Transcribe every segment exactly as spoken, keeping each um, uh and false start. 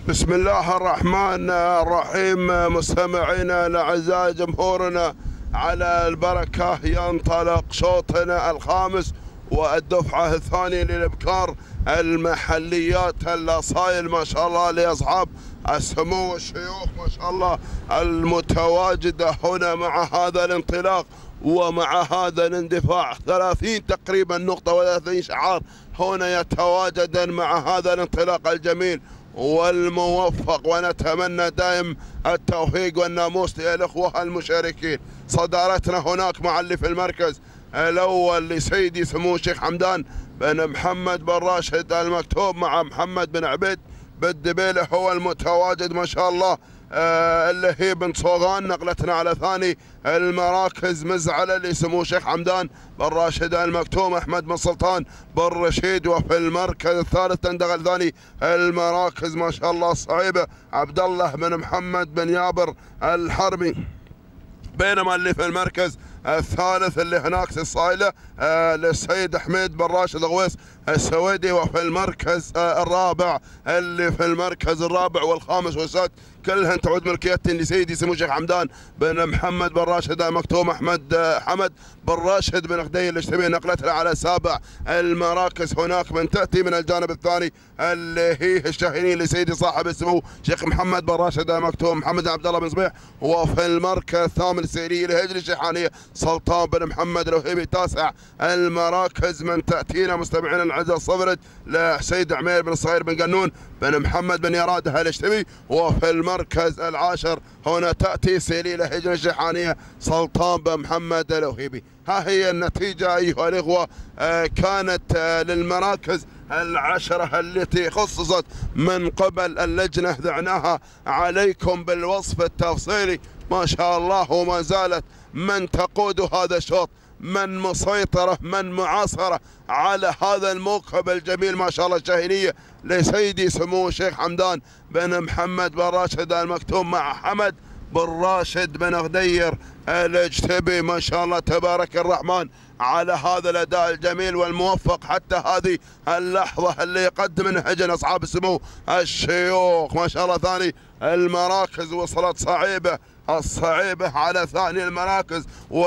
بسم الله الرحمن الرحيم. مستمعينا الاعزاء، جمهورنا على البركه، ينطلق شوطنا الخامس والدفعه الثانيه للابكار المحليات الاصايل ما شاء الله لاصحاب السمو والشيوخ ما شاء الله المتواجده هنا مع هذا الانطلاق ومع هذا الاندفاع. ثلاثين تقريبا نقطه وثلاثين شعار هنا يتواجدان مع هذا الانطلاق الجميل والموفق، ونتمنى دائم التوفيق والناموس للأخوة المشاركين. صدارتنا هناك مع اللي في المركز الأول لسيدي سمو الشيخ حمدان بن محمد بن راشد المكتوب مع محمد بن عبيد بالدبيلة هو المتواجد ما شاء الله. آه اللي هي بن صوغان. نقلتنا على ثاني المراكز مزعله لسمو الشيخ حمدان بن راشد المكتوم احمد بن سلطان بن رشيد، وفي المركز الثالث تندغل ثاني المراكز ما شاء الله الصعيبه عبد الله بن محمد بن يابر الحربي، بينما اللي في المركز الثالث اللي هناك الصايله آه للسيد حميد بن راشد الغويس السويدي، وفي المركز آه الرابع اللي في المركز الرابع والخامس والسادس كلها تعود ملكيتهم لسيدي سمو الشيخ حمدان بن محمد بن راشد المكتوم احمد آه حمد بن راشد بن خدي الاشتبيه. نقلتها على سابع المراكز هناك من تاتي من الجانب الثاني اللي هي الشاهينين لسيدي صاحب السمو الشيخ محمد بن راشد المكتوم محمد بن عبد الله بن صبيح، وفي المركز الثامن السيري لهجري الشيحانيه سلطان بن محمد الوهيبي. تاسع المراكز من تاتينا مستمعينا الاعزاء الصفرج لسيد عمير بن الصغير بن قنون بن محمد بن يراده الاشتبي، وفي المركز العاشر هنا تاتي سيري لهجري الشيحانيه سلطان بن محمد الوهيبي. ها هي النتيجه ايها الاخوه. آه كانت آه للمراكز العشرة التي خصصت من قبل اللجنة، ذعناها عليكم بالوصف التفصيلي ما شاء الله، وما زالت من تقود هذا الشوط، من مسيطرة، من معاصرة على هذا الموكب الجميل ما شاء الله الشاهينية لسيدي سمو الشيخ حمدان بن محمد بن راشد المكتوم مع حمد بن راشد بن غدير الاجتبي ما شاء الله تبارك الرحمن على هذا الاداء الجميل والموفق حتى هذه اللحظه اللي يقدم منهجا اصحاب السمو الشيوخ ما شاء الله. ثاني المراكز وصلت صعيبه الصعيبه على ثاني المراكز،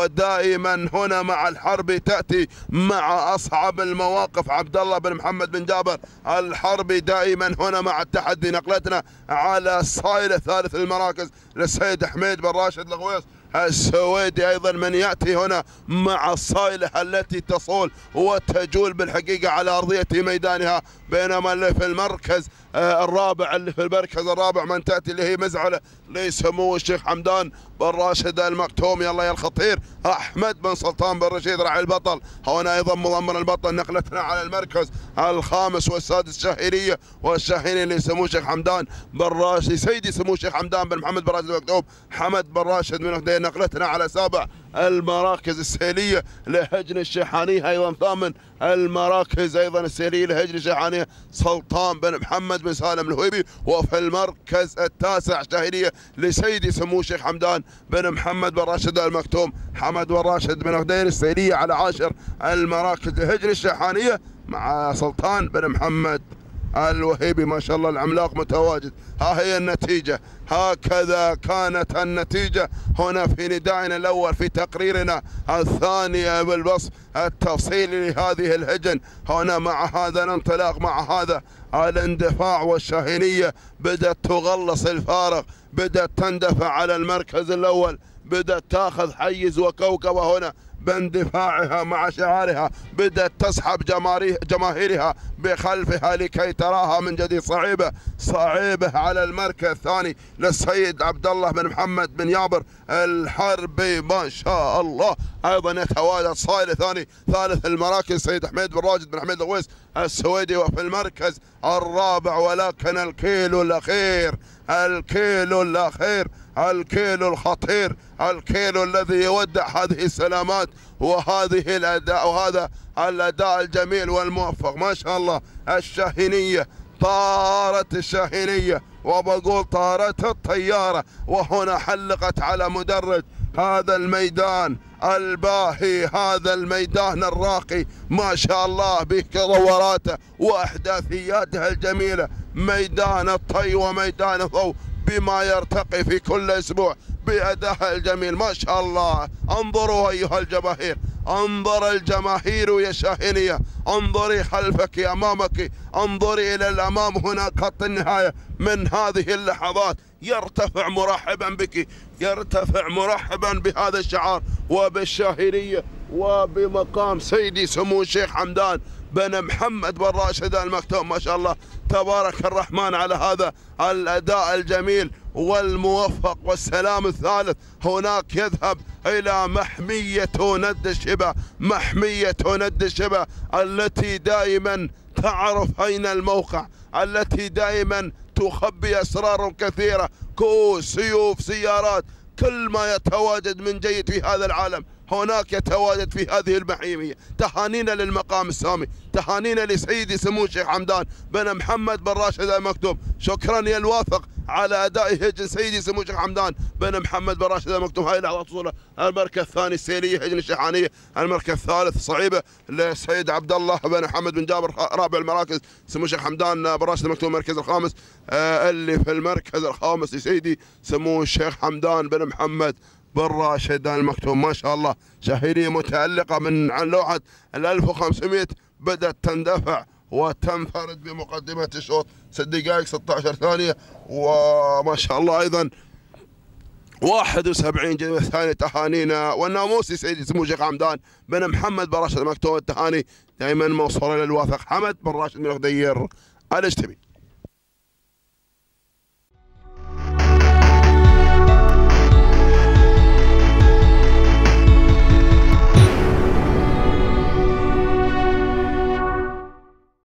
ودائما هنا مع الحربي تاتي مع اصعب المواقف عبد الله بن محمد بن جابر الحربي دائما هنا مع التحدي. نقلتنا على الصايله ثالث المراكز للسيد حميد بن راشد الغويس السويدي ايضا من ياتي هنا مع الصايله التي تصول وتجول بالحقيقه على ارضيه ميدانها، بينما اللي في المركز آه الرابع اللي في المركز الرابع من تاتي اللي هي مزعله لسمو الشيخ حمدان بن راشد المكتوم يلا يا الخطير احمد بن سلطان بن رشيد راعي البطل هنا ايضا مضمن البطل. نقلتنا على المركز الخامس والسادس شاهينيه والشاهيني لسمو الشيخ حمدان بن راشد سيدي سمو الشيخ حمدان بن محمد بن راشد المكتوم حمد بن راشد بن خدير. نقلتنا على سابع المراكز السيليه لهجن الشيحانيه، ايضا ثامن المراكز ايضا السيليه لهجن الشيحانيه سلطان بن محمد بن سالم الهويبي، وفي المركز التاسع شاهينيه لسيدي سمو الشيخ حمدان بن محمد بن راشد المكتوم حمد بن راشد بن غدير السيليه على عاشر المراكز لهجن الشيحانيه مع سلطان بن محمد الوهيبي ما شاء الله العملاق متواجد. ها هي النتيجة، هكذا كانت النتيجة هنا في ندائنا الأول في تقريرنا الثاني بالوصف التفصيلي لهذه الهجن هنا مع هذا الانطلاق مع هذا الاندفاع، والشاهينية بدأت تغلص الفارق، بدأت تندفع على المركز الأول، بدأت تاخذ حيز وكوكبة هنا باندفاعها مع شعارها، بدأت تسحب جماهيرها بخلفها لكي تراها من جديد. صعيبة صعيبة على المركز الثاني للسيد عبد الله بن محمد بن يابر الحربي ما شاء الله، ايضا يتواجد صايل ثاني ثالث المراكز السيد حميد بن راشد بن حميد الغويس السويدي، وفي المركز الرابع ولكن الكيلو الاخير الكيلو الاخير الكيلو الخطير الكيلو الذي يودع هذه السلامات وهذه الاداء وهذا الاداء الجميل والموفق ما شاء الله. الشاهينيه طارت الشاهينيه وبقول طارت الطياره، وهنا حلقت على مدرج هذا الميدان الباهي، هذا الميدان الراقي ما شاء الله بتطوراته واحداثياته الجميله ميدان الطي وميدان الضوء بما يرتقي في كل أسبوع بأداء الجميل. ما شاء الله. انظروا أيها الجماهير، انظر الجماهير يا شاهينية، انظري خلفك أمامك، انظري إلى الأمام. هناك خط النهاية من هذه اللحظات. يرتفع مرحبا بك، يرتفع مرحبا بهذا الشعار وبالشاهينية وبمقام سيدي سمو الشيخ حمدان بن محمد بن راشد آل مكتوم. ما شاء الله تبارك الرحمن على هذا الأداء الجميل والموفق. والسلام الثالث هناك يذهب إلى محمية ند الشبا، محمية ند الشبا التي دائما تعرف أين الموقع، التي دائما تخبي أسرار كثيرة، كؤوس، سيوف، سيارات، كل ما يتواجد من جيد في هذا العالم هناك يتواجد في هذه المحمية. تهانينا للمقام السامي، تهانينا لسيدي سمو الشيخ حمدان بن محمد بن راشد آل مكتوم. شكرا يا الواثق على أداء هجن سيدي سمو الشيخ حمدان بن محمد بن راشد آل مكتوم. هاي لحظة وصوله المركز الثاني السيرية هجن الشيحانية، المركز الثالث صعيبة للسيد عبد الله بن محمد بن جابر، رابع المراكز سمو الشيخ حمدان بن راشد آل مكتوم المركز الخامس. آه اللي في المركز الخامس لسيدي سمو الشيخ حمدان بن محمد بن راشد آل مكتوم. ما شاء الله شاهينية متألقة من عن لوحة ال ألف وخمسمئة بدأت تندفع وتنفرد بمقدمة الشوط ست دقائق ستة عشر ثانية. وما شاء الله أيضا واحد وسبعين جزء ثانية. تهانينا والناموسي سيدي سمو الشيخ حمدان بن محمد بن راشد آل مكتوم. التهاني دائما موصولة للواثق حمد بن راشد من غدير الاجتبي.